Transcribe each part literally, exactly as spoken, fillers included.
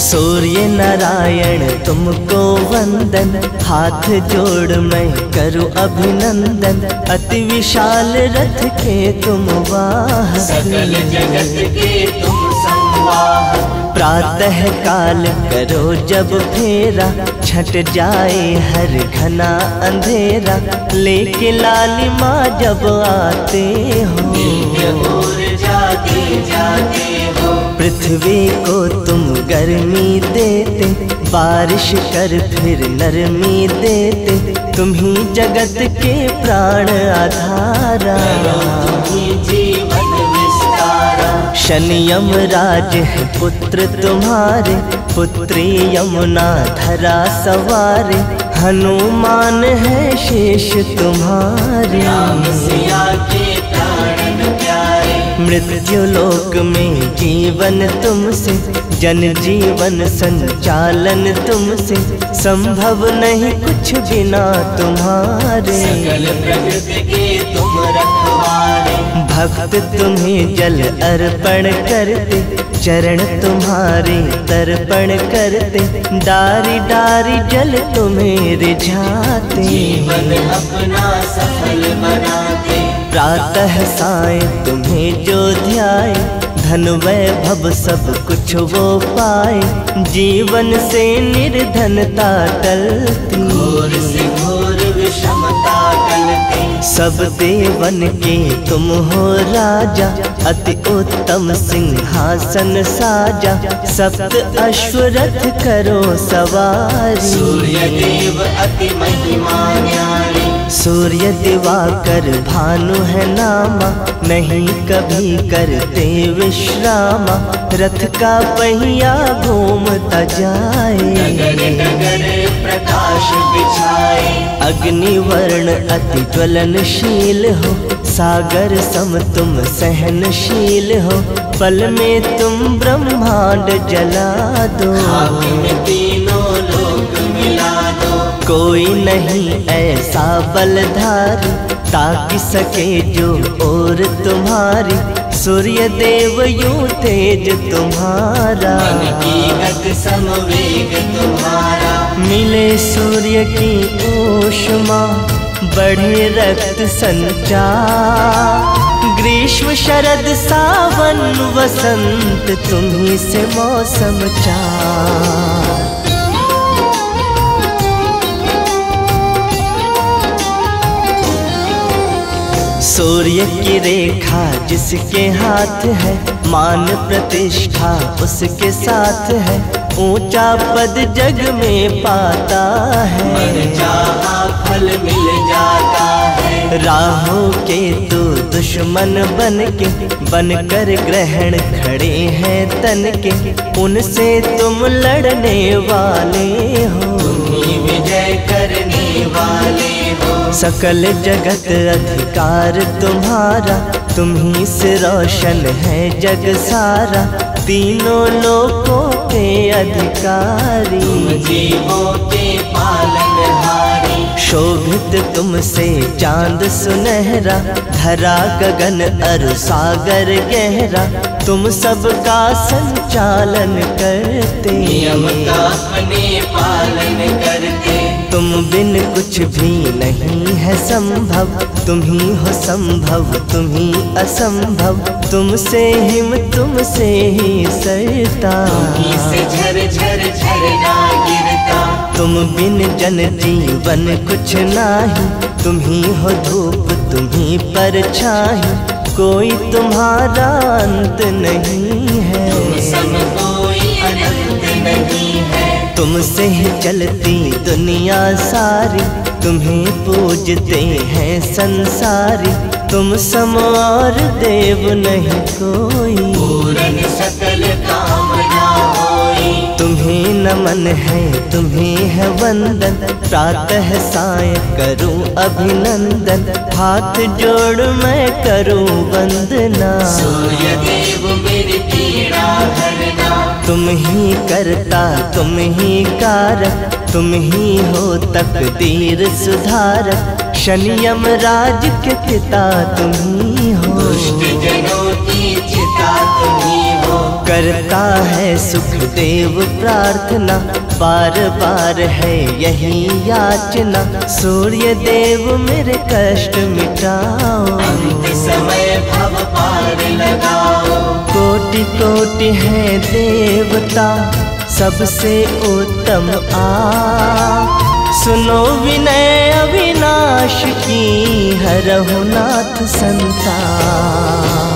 सूर्य नारायण तुमको वंदन, हाथ जोड़ मैं करूं अभिनंदन। अति विशाल रथ के तुम वाहक, सकल जगत के तुम संवाहक। प्रातः काल करो जब फेरा, छट जाए हर घना अंधेरा। लेके लालिमा जब आते हो, दिव्य ओर जाते जाते हो। पृथ्वी को तुम गर्मी देते, बारिश कर फिर नरमी देते। तुम ही जगत के प्राण आधारा, जीवन विस्तारा। शनि यमराज है पुत्र तुम्हारे, पुत्री यमुना धरा सवारे। हनुमान है शेष तुम्हारे, राम सिया के प्राण प्यारे। मृत्यु लोक में जीवन तुमसे, जन जीवन संचालन तुमसे। संभव नहीं कुछ बिना तुम्हारे, सकल प्रकृति के तुम रखवारे। भक्त तुम्हें जल अर्पण करते, चरण तुम्हारे तर्पण करते। डारी डारी जल तुम्हें रिझाते, जीवन अपना सफल बनाते। प्रातः साय तुम्हें जो ध्याए, धन वैभव सब कुछ वो पाए। जीवन से निर्धनता टलती, घोर से घोर विषमता टलती। सब देवन के तुम हो राजा, अति उत्तम सिंहासन साजा। सप्त अश्वरथ करो सवारी, सूर्य देव अति महिमा न्यारी। सूर्य दिवाकर भानु है नामा, नहीं कभी करते विश्रामा। रथ का पहिया घूमता जाए, डगर डगर प्रकाश बिछाए। अग्निवर्ण अति ज्वलनशील हो, सागर सम तुम सहनशील हो। पल में तुम ब्रह्मांड जला दो, खाक में तीनों लोक मिला दो। कोई नहीं ऐसा बलधारी, ताकि सके जो और तुम्हारी। सूर्य देव यूं तेज तुम्हारा, मन की गति समवेग तुम्हारा। मिले सूर्य की ऊष्मा, बढ़े रक्त संचार। ग्रीष्म शरद सावन वसंत, तुम्ही से मौसम चार। सूर्य की रेखा जिसके हाथ है, मान प्रतिष्ठा उसके साथ है। ऊंचा पद जग में पाता है, मन चाहा फल मिल जाता है। राहु केतु दुश्मन बन के, बन कर ग्रहण खड़े हैं तन के। उनसे तुम लड़ने वाले हो, तुम्ही विजय करने वाले हो। सकल जगत अधिकार तुम्हारा, तुम्ही से रोशन है जग सारा। तीनों लोकों के अधिकारी, जीवों के पालनहारी। शोभित तुमसे चांद सुनहरा, धरा गगन अरु सागर गहरा। तुम सबका संचालन करते, नियम का अपने पालन करते। तुम बिन कुछ भी नहीं है संभव, तुम ही हो संभव तुम ही असंभव। तुमसे हिम तुमसे ही सरता, तुम्ही से झर झर झरना गिरता। तुम बिन जन जीवन कुछ नाही, तुम ही हो धूप तुम ही परछाई। कोई तुम्हारा अंत नहीं है, तुम सम कोई अनंत नहीं है। तुमसे ही चलती दुनिया सारी, तुम्हें पूजते हैं संसारी। तुम सम और देव नहीं कोई, पूरन सकल कामना होई। तुम्हें नमन है तुम्हें है वंदन, प्रातः साय करूं अभिनंदन। हाथ जोड़ मैं करूं वंदना, सूर्य देव मेरी पीड़ा हरना। तुम ही करता तुम ही कारक, तुम ही हो तकदीर सुधारक। शनि यमराज के पिता तुम ही हो, दुष्ट जनों की चिता तुम ही हो। करता है सुखदेव प्रार्थना, बार बार है यही याचना, सूर्य देव मेरे कष्ट मिटाओ, अंत समय भव पार लगाओ। कोटि कोटि है देवता, सबसे उत्तम आप, सुनो विनय अविनाश की, हरहु नाथ संताप।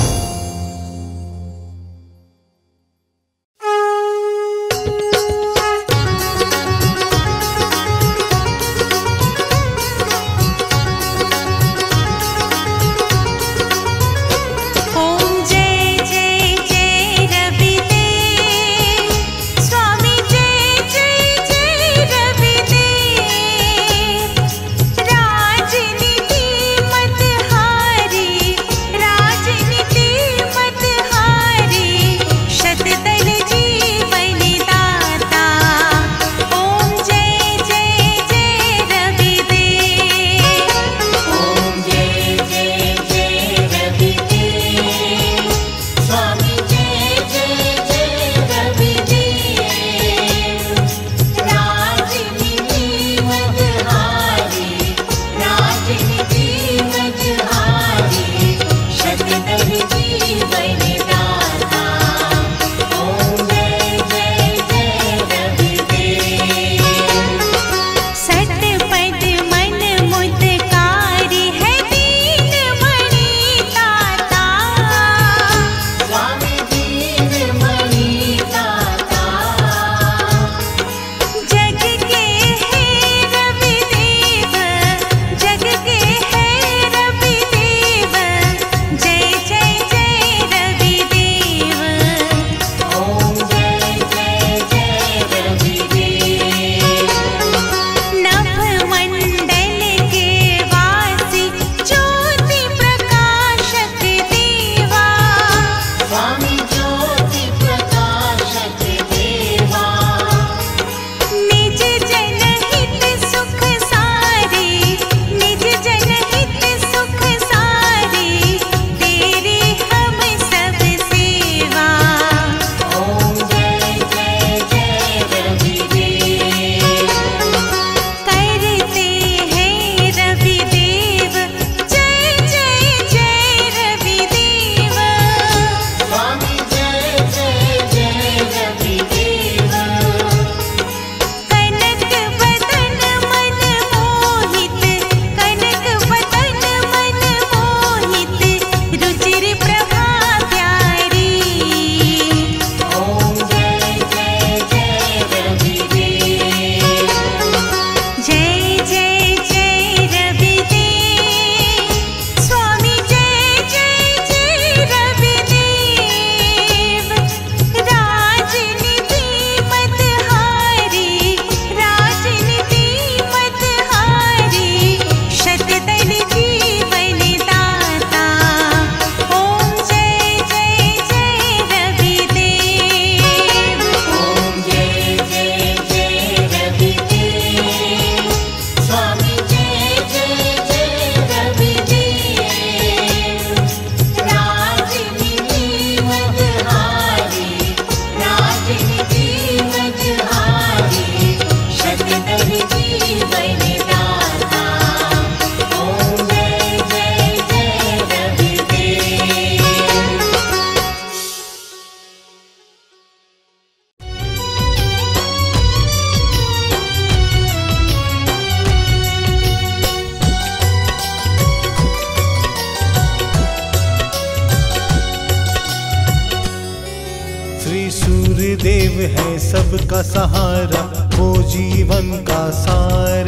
देव है सबका सहारा, वो जीवन का सार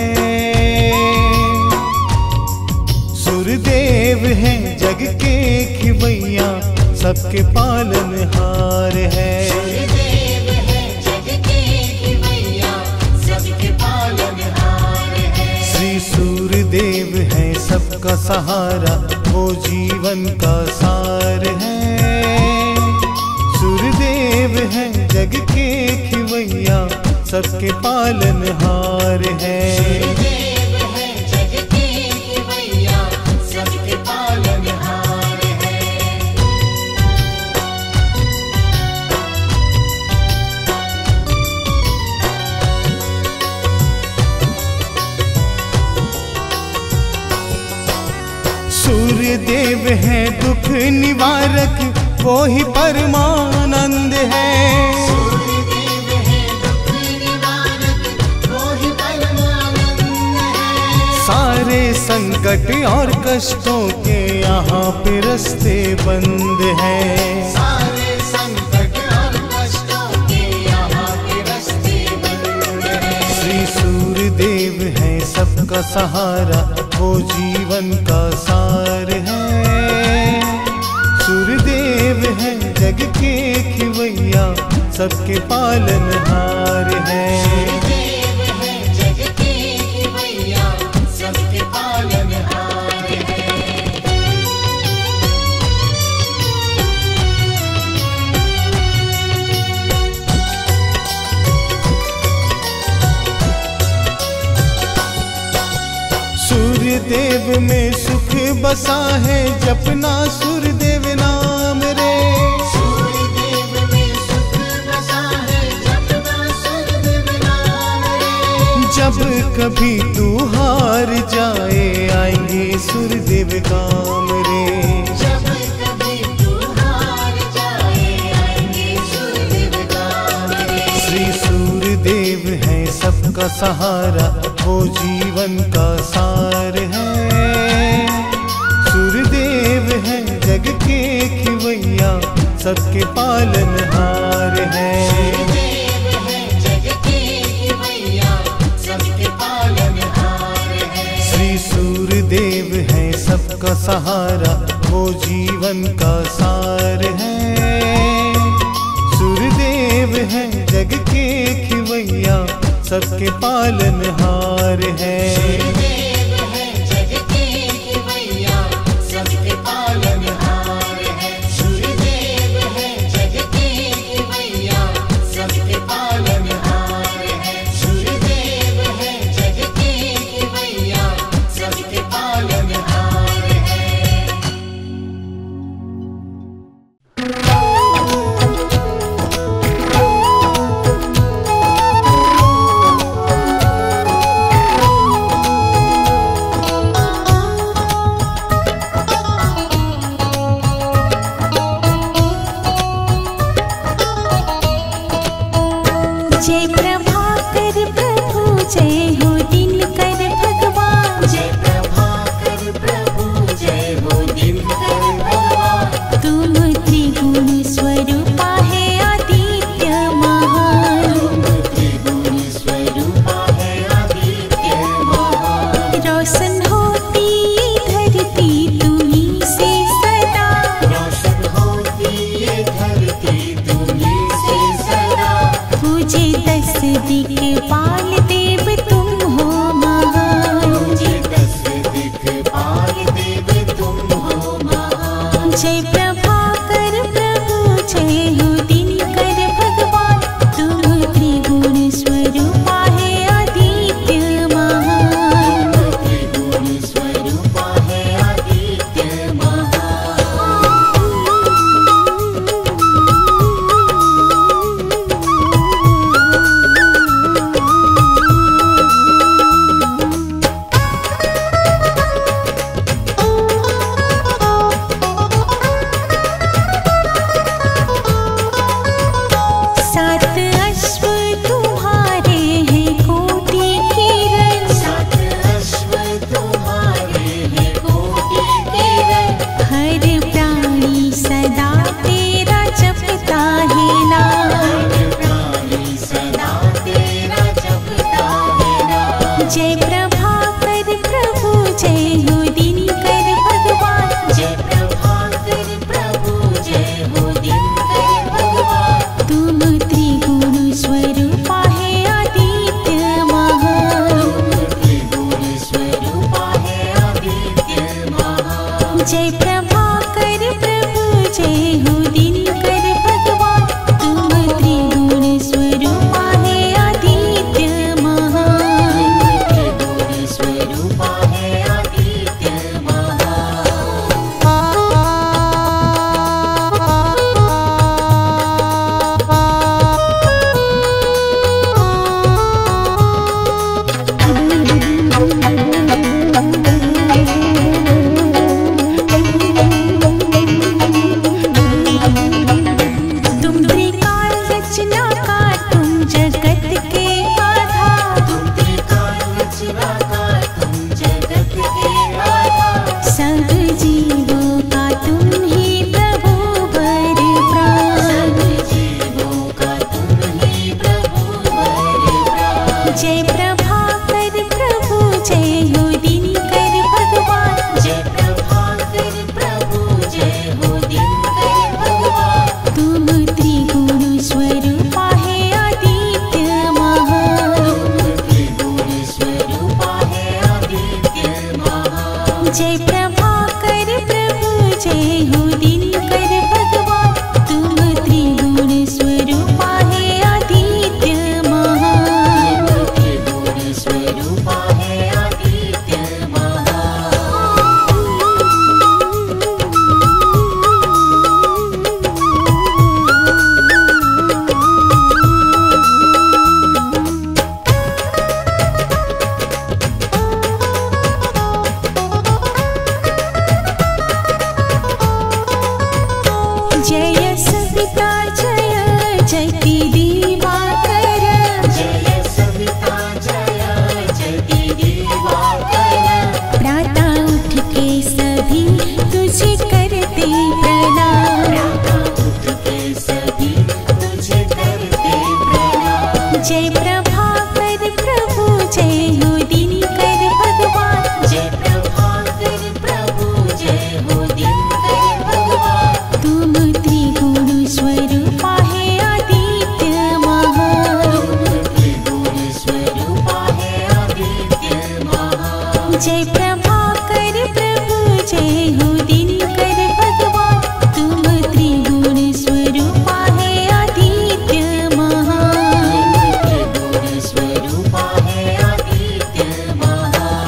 है। सूर्यदेव है जग के खिवैया, सबके पालनहार है। सूर्यदेव है जग के खिवैया, सबके पालनहार है। श्री सूर्यदेव है सबका सहारा, वो जीवन का सार है। सूर्यदेव है जग के खिवैया, सबके पालनहार है। सूर्यदेव है जग के खिवैया, सबके पालनहार है। देव है दुख निवारक, वो ही परमानंद है। सूर्यदेव है दुख निवारक, वो ही परमानंद है। सारे संकट और कष्टों के यहाँ पे रास्ते बंद है। सारे संकट और कष्टों के यहाँ पे रास्ते बंद है। श्री सूर्यदेव है सबका सहारा, वो जीवन का सार है। सूर्यदेव है जग के खिवैया, सबके पालनहार है। सूर्यदेव है जग के खिवैया, सबके पालनहार है। सूर्यदेव में सुख बसा है, जपना सूर्यदेव नाम रे। सूर्यदेव में सुख बसा है, जपना सूर्यदेव नाम रे। जब कभी तू हार जाए, आएंगे सूर्यदेव काम रे। जब कभी तू हार जाए, आएंगे सूर्यदेव काम रे। श्री सूर्यदेव है सबका सहारा, वो जीवन का सार है। सूर्यदेव है जग के खिवैया, सबके पालनहार है। सूर्यदेव है जग के खिवैया, सबके पालनहार है। श्री सूर्यदेव है सबका सहारा, वो जीवन का सार है। सूर्यदेव है जग के खिवैया, सबके पालनहार है। सूर्यदेव है जग के खिवैया, सबके पालनहार है। सूर्यदेव है जग के खिवैया, सबके पालनहार है। सूर्यदेव है जग के खिवैया, सबके पालनहार है। जय प्रभाकर प्रभु, जय हो दिनकर भगवान। जय प्रभाकर प्रभु, जय हो दिनकर भगवान। तुम त्रिगुण स्वरूपा है आदित्य महान। तुम त्रिगुण स्वरूपा है आदित्य महान। रोशन होती धरती तुम्ही से सदा। रोशन होती ये धरती तुम्हीं से सदा। पूजे दस त्रिगुण स्वरूपा है आदित्य महान। त्रिगुण स्वरूपा है आदित्य जय सविता जय जयति दिवाकर। जय सविता जय जयति दिवाकर। प्रातः उठ के सभी तुझे करते प्रणाम। प्रातः उठ के सभी तुझे करते प्रणाम। जय प्रभाकर प्रभु जय हो दिनकर भगवान। जय प्रभाकर प्रभु जय हो दिनकर भगवान। तुम त्रिगुण स्वरूपा है आदित्य महान। त्रिगुण स्वरूपा है आदित्य महान। जय प्रभाकर प्रभु जय हो दिनकर भगवान। तुम त्रिगुण स्वरूपा है आदित्य महान। त्रिगुण स्वरूपा है आदित्य महान।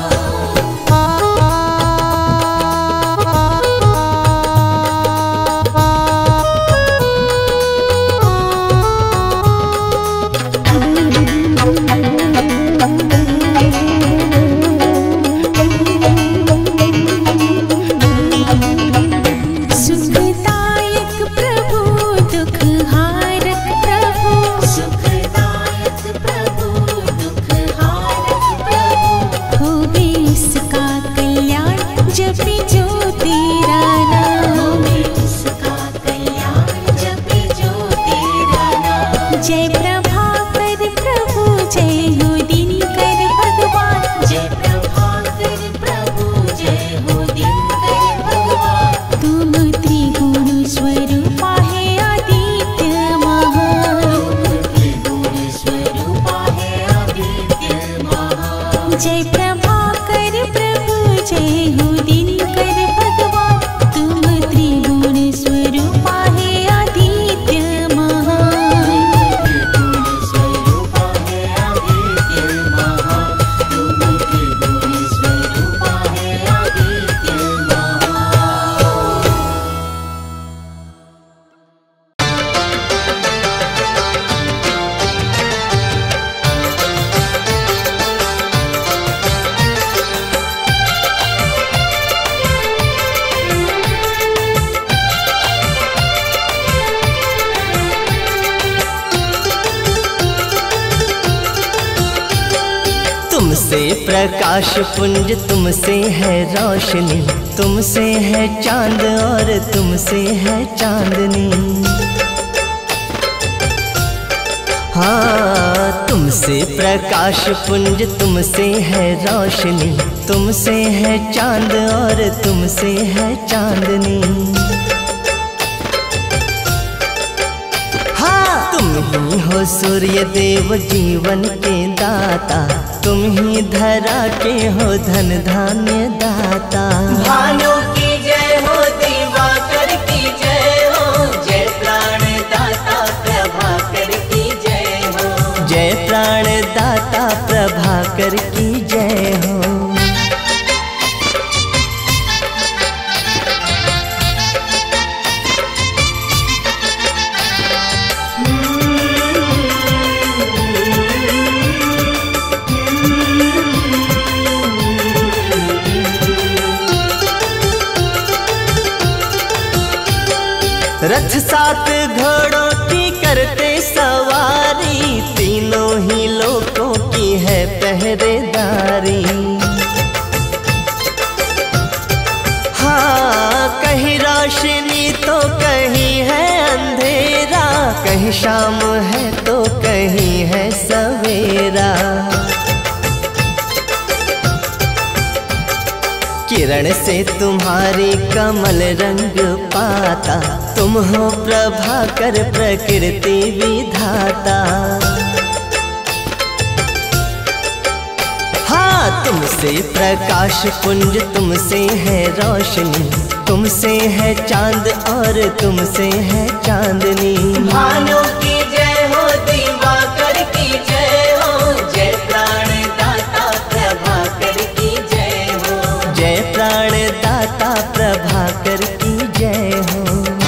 सुखदायक प्रभु दुखहारक प्रभु। सुखदायक प्रभु दुखहारक प्रभु। होवे इसका कल्याण जपे जो तेरा नाम। होवे इसका कल्याण जपे जो तेरा नाम। जय प्रभाकर प्रभु जय हो दिनकर भगवान। जय प्रभाकर प्रभु जय हो दिनकर भगवान। तुम त्रिगुण स्वरूपा है आदित्य महान। त्रिगुण स्वरूपा है आदित्य महान। जय प्रभाकर प्रभु जय हो दिनकर भगवान। तुम त्रिगुण स्वरूपा है आदित्य महान। त्रिगुण स्वरूपा है आदित्य महान। तुम त्रिगुण स्वरूपा है आदित्य महान। तुमसे प्रकाश पुंज, तुमसे है रोशनी, तुमसे है चांद और तुमसे है चांदनी। हाँ, तुमसे प्रकाश पुंज, तुमसे है रोशनी, तुमसे है चांद और तुमसे है चांदनी। तुम ही हो सूर्य देव जीवन के दाता, तुम ही धरा के हो धन धान्य दाता। भानु की जय हो, दिवाकर की जय हो, जय प्राण दाता प्रभाकर की जय हो। जय प्राण दाता प्रभाकर की जय हो। रथ सात घोड़ों की करते सवारी, तीनों ही लोकों की है पहरेदारी। हाँ, कहीं रोशनी तो कहीं है अंधेरा, कहीं शाम है तो कहीं है सवेरा। किरण से तुम्हारी कमल रंग पाता, तुम हो प्रभाकर प्रकृति विधाता। हाँ, तुमसे प्रकाश पुंज, तुमसे है रोशनी, तुमसे है चांद और तुमसे है चांदनी। भानु की जय हो, दिवाकर की जय हो, जय प्राण दाता प्रभाकर की जय हो। जय प्राण दाता प्रभाकर की जय हो।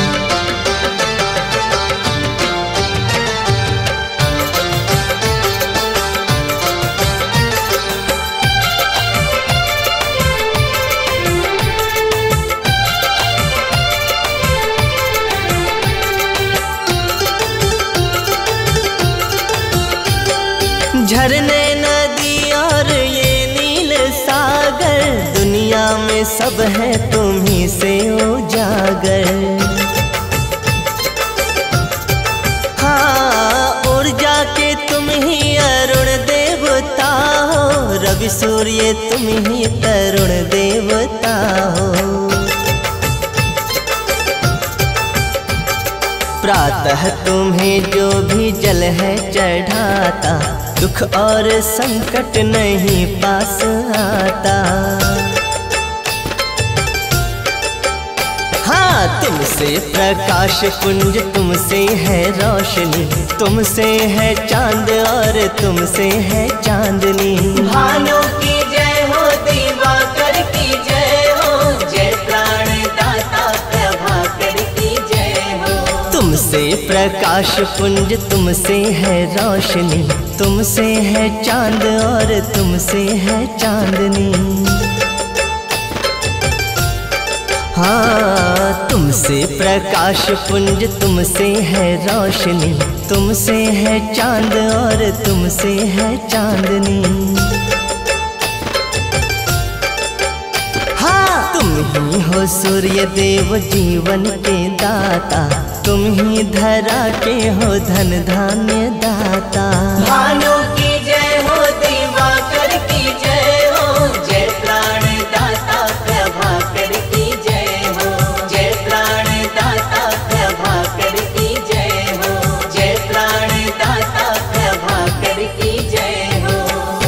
झरने नदी और ये नील सागर, दुनिया में सब है तुम्ही से उजागर। हाँ, ऊर्जा के तुम ही अरुण देवता हो, रवि सूर्य तुम ही तरुण देवता हो। प्रातः तुम्हें जो भी जल है चढ़ाता, दुख और संकट नहीं पास आता। हाँ, तुमसे प्रकाश पुंज, तुमसे है रोशनी, तुमसे है चांद और तुमसे है चांदनी। भानु की जय हो, दिवाकर की जय हो, जय प्राण दाता प्रभाकर की जय हो। तुमसे प्रकाश पुंज, तुमसे है रोशनी, तुमसे है चांद और तुमसे है चांदनी। हाँ, तुमसे प्रकाश पुंज, तुमसे है रोशनी, तुमसे है चांद और तुमसे है चांदनी। हाँ, तुम ही हो सूर्य देव जीवन के दाता, तुम ही धरा के हो धन धान्य दाता। भानु की जय हो, दिवाकर की जय हो, जय प्राण दाता प्रभाकर की जय हो। जय प्राण दाता प्रभाकर की जय हो, जय प्राण दाता प्रभाकर की जय हो।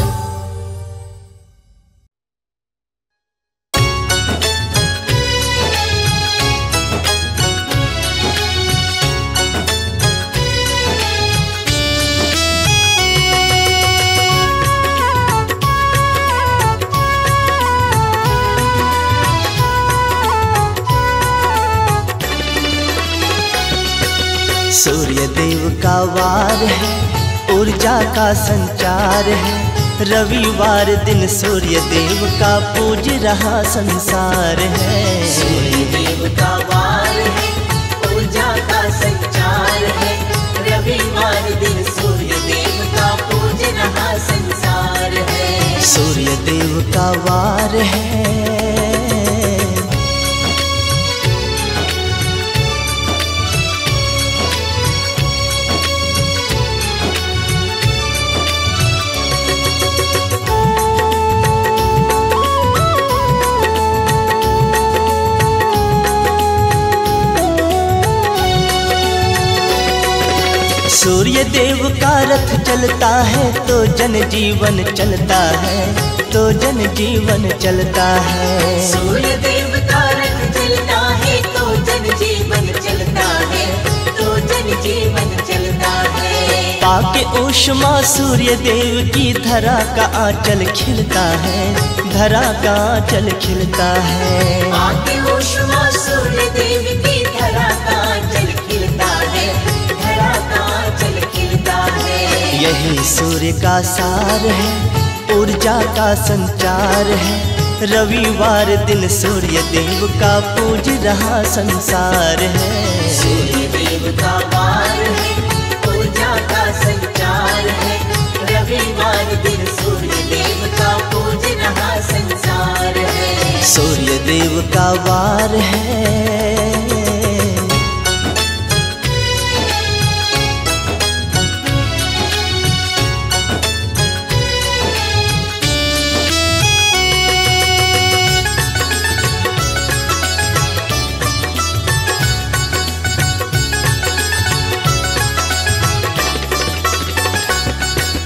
सूर्य देव का वार है, ऊर्जा का संचार है, रविवार दिन सूर्य देव का पूज रहा संसार है। सूर्य देव का वार है, ऊर्जा का संचार है, रविवार दिन सूर्य देव का पूज रहा संसार है। सूर्य देव का वार है। सूर्य देव का रथ चलता है तो जन जीवन चलता है, तो जन जीवन चलता है। सूर्य देव का रथ चलता है तो जन जीवन चलता है, तो जन जीवन चलता है। पाके ऊष्मा सूर्य देव की धरा का आंचल खिलता है, धरा का आंचल खिलता है। पाके ऊष्मा सूर्य देव की धरा का आंचल खिलता है, धरा का आंचल खिलता है। यही सूर्य का सार है, ऊर्जा का संचार है, रविवार दिन सूर्य देव का पूज रहा संसार है। सूर्य देव का वार है, ऊर्जा का संचार है, रविवार दिन सूर्य देव का पूज रहा संसार है। सूर्य देव का वार है।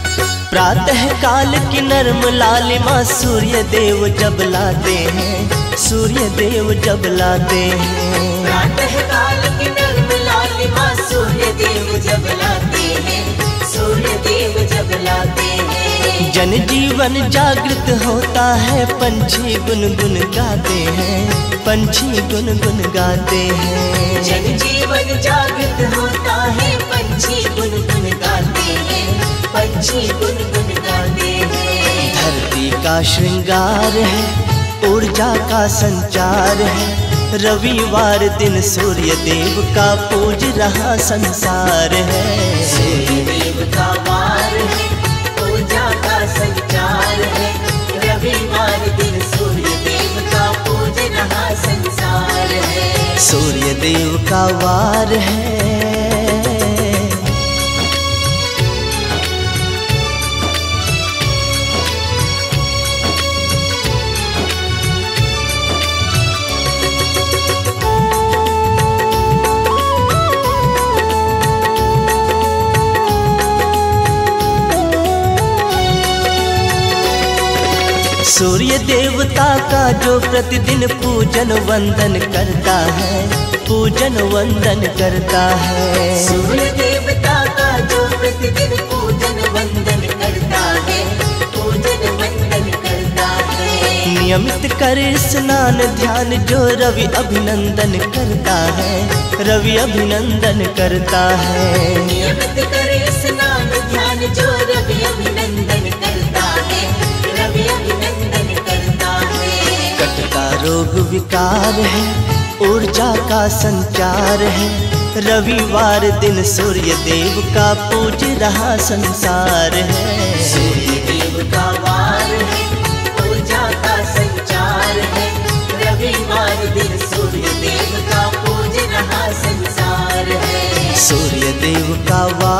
प्रातः काल की नर्म लालिमा सूर्य देव जब लाते हैं, सूर्य देव जब लाते हैं। प्रातः काल की नर्म लालिमा सूर्य देव जब लाते हैं, सूर्य देव जब लाते हैं। जन जीवन जागृत होता है, पंछी गुनगुन गाते हैं, पंछी गुनगुन गाते हैं। जन जीवन जागृत होता है, पंछी गुनगुन गाते हैं, पंछी गुनगुन गाते हैं। धरती का श्रृंगार है, ऊर्जा का संचार है, रविवार दिन सूर्य देव का पूज रहा संसार है। सूर्य देव का वार है, ऊर्जा का संचार है, रविवार दिन सूर्य देव का पूज रहा संसार है। सूर्य देव का वार है। सूर्य देवता का जो प्रतिदिन पूजन वंदन करता है, पूजन वंदन करता है। सूर्य देवता का जो प्रतिदिन पूजन वंदन करता है, पूजन वंदन करता है। नियमित करे स्नान ध्यान जो रवि अभिनंदन करता है, रवि अभिनंदन करता है। नियमित करे स्नान ध्यान जो रवि अभिनंदन करता है, रवि अभिनंदन करता है। कटका रोग विकार है, ऊर्जा का संचार है, रविवार दिन सूर्य देव का पूज रहा संसार है। सूर्य देव का वार है, ऊर्जा का संचार है, रविवार दिन सूर्य देव का पूज रहा संसार है। सूर्य देव का वार